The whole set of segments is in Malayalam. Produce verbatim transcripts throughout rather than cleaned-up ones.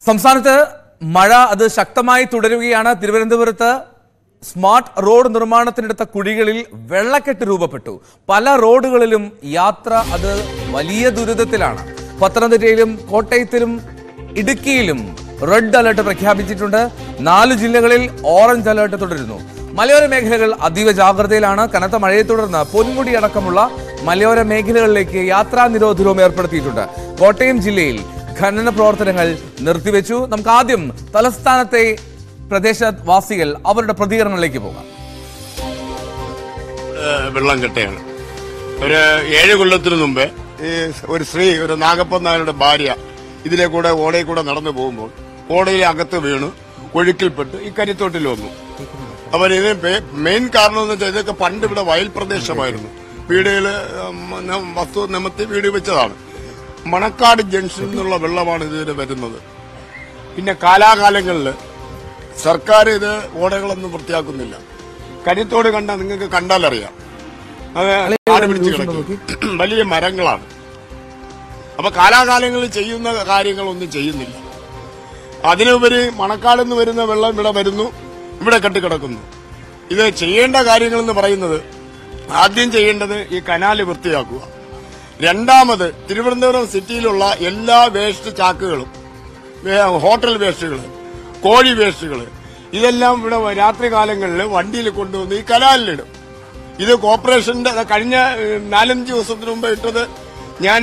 സംസ്ഥാനത്ത് മഴ അത് ശക്തമായി തുടരുകയാണ്. തിരുവനന്തപുരത്ത് സ്മാർട്ട് റോഡ് നിർമ്മാണത്തിനെടുത്ത കുഴികളിൽ വെള്ളക്കെട്ട് രൂപപ്പെട്ടു. പല റോഡുകളിലും യാത്ര അത് വലിയ ദുരിതത്തിലാണ്. പത്തനംതിട്ടയിലും കോട്ടയത്തിലും ഇടുക്കിയിലും റെഡ് അലർട്ട് പ്രഖ്യാപിച്ചിട്ടുണ്ട്. നാല് ജില്ലകളിൽ ഓറഞ്ച് അലർട്ട് തുടരുന്നു. മലയോര മേഖലകൾ അതീവ ജാഗ്രതയിലാണ്. കനത്ത മഴയെ തുടർന്ന് പൊന്മുടി അടക്കമുള്ള മലയോര മേഖലകളിലേക്ക് യാത്രാ നിരോധനവും ഏർപ്പെടുത്തിയിട്ടുണ്ട്. കോട്ടയം ജില്ലയിൽ ഖനന പ്രവർത്തനങ്ങൾ നിർത്തിവെച്ചു. നമുക്ക് ആദ്യം തലസ്ഥാനത്തെ പ്രദേശവാസികൾ അവരുടെ പ്രതികരണങ്ങളിലേക്ക് പോകാം. വെള്ളം കെട്ടയാണ്. ഒരു ഏഴ് കൊല്ലത്തിനു മുമ്പേ ഈ ഒരു സ്ത്രീ, ഒരു നാഗപ്പൻ നായരുടെ ഭാര്യ ഇതിലെ കൂടെ ഓടയിൽ കൂടെ നടന്നു പോകുമ്പോൾ ഓടയിലെ അകത്ത് വീണു ഒഴുക്കിൽപ്പെട്ട് ഈ കരിത്തോട്ടിൽ വന്നു. അവർ ഇതിന് മെയിൻ കാരണം എന്ന് വെച്ചാൽ ഇതൊക്കെ പണ്ട് ഇവിടെ വയൽ പ്രദേശമായിരുന്നു. വീടുകള് വസ്തു നിമത്തി വീട് വെച്ചതാണ്. മണക്കാട് ജംഗ്ഷനിൽ നിന്നുള്ള വെള്ളമാണ് ഇതിന് വരുന്നത്. പിന്നെ കാലാകാലങ്ങളിൽ സർക്കാർ ഇത് ഓടകളൊന്നും വൃത്തിയാക്കുന്നില്ല. കരിത്തോട് കണ്ടാൽ നിങ്ങൾക്ക് കണ്ടാലറിയാം, അത് ആട് പിടിച്ച് കിടക്കും, വലിയ മരങ്ങളാണ്. അപ്പൊ കാലാകാലങ്ങളിൽ ചെയ്യുന്ന കാര്യങ്ങളൊന്നും ചെയ്യുന്നില്ല. അതിനുപരി മണക്കാട് നിന്ന് വരുന്ന വെള്ളം ഇവിടെ വരുന്നു, ഇവിടെ കെട്ടിക്കിടക്കുന്നു. ഇത് ചെയ്യേണ്ട കാര്യങ്ങളെന്ന് പറയുന്നത്, ആദ്യം ചെയ്യേണ്ടത് ഈ കനാല് വൃത്തിയാക്കുക. രണ്ടാമത് തിരുവനന്തപുരം സിറ്റിയിലുള്ള എല്ലാ വേസ്റ്റ് ചാക്കുകളും, ഹോട്ടൽ വേസ്റ്റുകൾ, കോഴി വേസ്റ്റുകൾ, ഇതെല്ലാം ഇവിടെ രാത്രി കാലങ്ങളിൽ വണ്ടിയിൽ കൊണ്ടുവന്ന് ഈ കനാലിലിടും. ഇത് കോർപ്പറേഷന്റെ കഴിഞ്ഞ നാലഞ്ച് ദിവസത്തിന് മുമ്പ് ഇട്ടത് ഞാൻ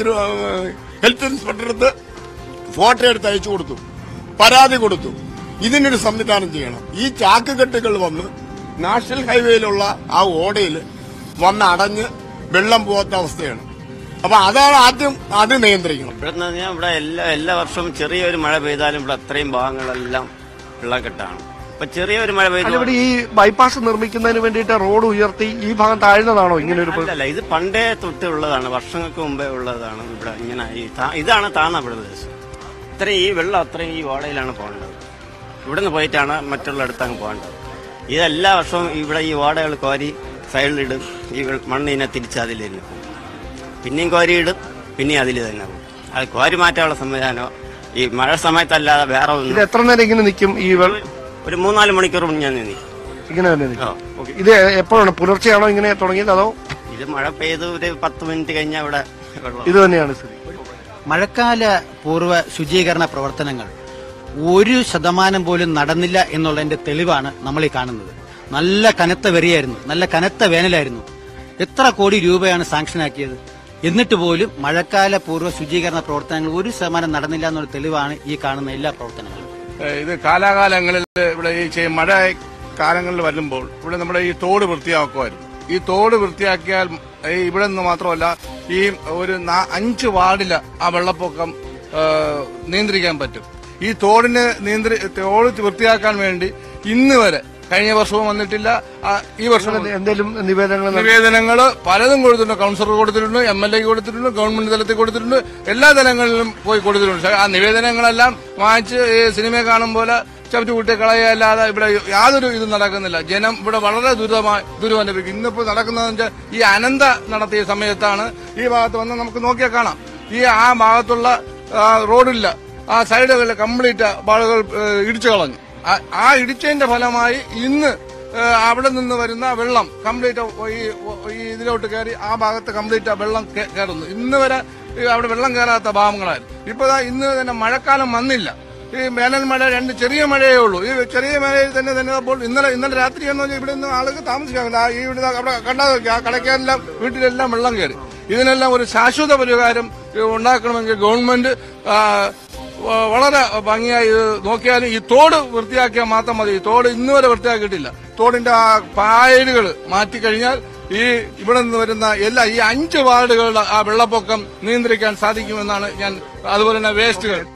ഹെൽത്ത് ഇൻസ്പെക്ടർക്ക് ഫോട്ടോ എടുത്ത് അയച്ചു കൊടുത്തു, പരാതി കൊടുത്തു. ഇതിനൊരു സംവിധാനം ചെയ്യണം. ഈ ചാക്ക് കെട്ടുകൾ വന്ന് നാഷണൽ ഹൈവേയിലുള്ള ആ ഓടയിൽ വന്ന് അടഞ്ഞ് വെള്ളം പോകാത്ത അവസ്ഥയാണ്. അപ്പൊ അതാണ് ആദ്യം അത് നിയന്ത്രിക്കണം. ഇവിടെ ഇവിടെ എല്ലാ എല്ലാ വർഷവും ചെറിയൊരു മഴ പെയ്താലും ഇവിടെ അത്രയും ഭാഗങ്ങളെല്ലാം വെള്ളക്കെട്ടാണ്. ഇപ്പൊ ചെറിയൊരു മഴ പെയ്താൽ ഈ ബൈപ്പാസ് നിർമ്മിക്കുന്നതിന് വേണ്ടിയിട്ട് റോഡ് ഉയർത്തി ഈ ഭാഗം താഴ്ന്നതാണോ ഇങ്ങനെ ഒരു? അല്ല, ഇത് പണ്ടേ തൊട്ട് ഉള്ളതാണ്, വർഷങ്ങൾക്ക് മുമ്പേ ഉള്ളതാണ്. ഇവിടെ ഇങ്ങനെ ഇതാണ് താഴ്ന്ന പ്രദേശം. ഇത്രയും ഈ വെള്ളം അത്രയും ഈ ഓടയിലാണ് പോകേണ്ടത്. ഇവിടെ നിന്ന് പോയിട്ടാണ് മറ്റുള്ള അടുത്തങ്ങ് പോകേണ്ടത്. ഇതെല്ലാ വർഷവും ഇവിടെ ഈ ഓടകൾ കോരി സൈഡിലിടും, ഈ മണ്ണിനെ തിരിച്ച് അതിലിരുന്ന് പോകും. പിന്നെയും കോരിയിടും, പിന്നെയും അതിൽ തന്നെ പോകും. അത് കോരി മാറ്റാനുള്ള സംവിധാനം ഈ മഴ സമയത്തല്ലാതെ വേറെ ഒന്നും. എത്ര നേരം ഇങ്ങനെ നിൽക്കും? ഈ ഒരു മൂന്നാല് മണിക്കൂർ ഞാൻ നിൽക്കും ഇങ്ങനെ തന്നെ. ഇത് എപ്പോഴാണ്? പുലർച്ചെയാണോ ഇങ്ങനെ തുടങ്ങിയത് അതോ? ഇത് മഴ പെയ്ത് ഒരു പത്ത് മിനിറ്റ് കഴിഞ്ഞാൽ ഇവിടെ ഇത് തന്നെയാണ് സ്ഥിതി. മഴക്കാല പൂർവ്വ ശുചീകരണ പ്രവർത്തനങ്ങൾ ഒരു ശതമാനം പോലും നടന്നില്ല എന്നുള്ളതിന്റെ തെളിവാണ് നമ്മൾ ഈ കാണുന്നത്. നല്ല കനത്ത വെറിയായിരുന്നു, നല്ല കനത്ത വേനലായിരുന്നു. എത്ര കോടി രൂപയാണ് സാങ്ഷനാക്കിയത്? എന്നിട്ട് പോലും മഴക്കാല പൂർവ്വ ശുചീകരണ പ്രവർത്തനങ്ങൾ ഒരു ശതമാനം നടന്നില്ല എന്നുള്ള തെളിവാണ് ഈ കാണുന്ന എല്ലാ പ്രവർത്തനങ്ങളും. ഇത് കാലാകാലങ്ങളിൽ ഇവിടെ ഈ മഴ കാലങ്ങളിൽ വരുമ്പോൾ ഇവിടെ നമ്മുടെ ഈ തോട് വൃത്തിയാക്കുമായിരുന്നു. ഈ തോട് വൃത്തിയാക്കിയാൽ ഇവിടെ നിന്ന് മാത്രമല്ല ഈ ഒരു അഞ്ച് വാർഡില് ആ വെള്ളപ്പൊക്കം നിയന്ത്രിക്കാൻ പറ്റും. ഈ തോടിന് നിയന്ത്രി തോട് വൃത്തിയാക്കാൻ വേണ്ടി ഇന്ന് വരെ കഴിഞ്ഞ വർഷവും വന്നിട്ടില്ല. ഈ വർഷം എന്തെങ്കിലും നിവേദനങ്ങൾ നിവേദനങ്ങൾ പലതും കൊടുത്തിട്ടുണ്ട്. കൌൺസിലർ കൊടുത്തിട്ടുണ്ട്, എം എൽ എ കൊടുത്തിട്ടുണ്ട്, ഗവൺമെന്റ് തലത്തിൽ കൊടുത്തിട്ടുണ്ട്, എല്ലാ തലങ്ങളിലും പോയി കൊടുത്തിട്ടുണ്ട്. ആ നിവേദനങ്ങളെല്ലാം വാങ്ങിച്ച് സിനിമയെ കാണും പോലെ ചവിറ്റുകൂട്ടി കളയല്ലാതെ ഇവിടെ യാതൊരു ഇതും നടക്കുന്നില്ല. ജനം ഇവിടെ വളരെ ദുരിതമായി ദുരിതം അനുഭവിക്കും. ഇന്നിപ്പോ നടക്കുന്നതെന്ന് വെച്ചാൽ ഈ അനന്ത നടത്തിയ സമയത്താണ് ഈ ഭാഗത്ത് വന്ന് നമുക്ക് നോക്കിയാൽ കാണാം. ഈ ആ ഭാഗത്തുള്ള റോഡില്ല, ആ സൈഡുകളിൽ കംപ്ലീറ്റ് ആളുകൾ ഇടിച്ചു കളഞ്ഞു. ആ ഇടിച്ചതിന്റെ ഫലമായി ഇന്ന് അവിടെ നിന്ന് വരുന്ന വെള്ളം കംപ്ലീറ്റ് ഈ ഇതിലോട്ട് കയറി ആ ഭാഗത്ത് കംപ്ലീറ്റ് വെള്ളം കയറുന്നു. ഇന്ന് വരെ അവിടെ വെള്ളം കയറാത്ത ഭാഗങ്ങളായിരുന്നു. ഇപ്പൊ ഇന്ന് തന്നെ മഴക്കാലം വന്നില്ല. ഈ വേനൽ മഴ രണ്ട് ചെറിയ മഴയേ ഉള്ളൂ. ഈ ചെറിയ മഴയിൽ തന്നെ തന്നെ അപ്പോൾ ഇന്നലെ ഇന്നലെ രാത്രി എന്ന് പറഞ്ഞാൽ ഇവിടെ നിന്ന് ആളുകൾ താമസിക്കാറില്ല. ഈ ഇവിടെ അവിടെ കണ്ടാൽ ആ കടക്കാരെല്ലാം വീട്ടിലെല്ലാം വെള്ളം കയറി. ഇതിനെല്ലാം ഒരു ശാശ്വത പരിഹാരം ഉണ്ടാക്കണമെങ്കിൽ ഗവൺമെന്റ് വളരെ ഭംഗിയായി നോക്കിയാലും ഈ തോട് വൃത്തിയാക്കിയാൽ മാത്രം മതി. ഈ തോട് ഇന്ന് വരെ വൃത്തിയാക്കിയിട്ടില്ല. തോടിന്റെ ആ പായലുകൾ മാറ്റിക്കഴിഞ്ഞാൽ ഈ ഇവിടെ നിന്ന് വരുന്ന എല്ലാ ഈ അഞ്ച് വാർഡുകളുടെ ആ വെള്ളപ്പൊക്കം നിയന്ത്രിക്കാൻ സാധിക്കുമെന്നാണ് ഞാൻ. അതുപോലെ തന്നെ വേസ്റ്റുകൾ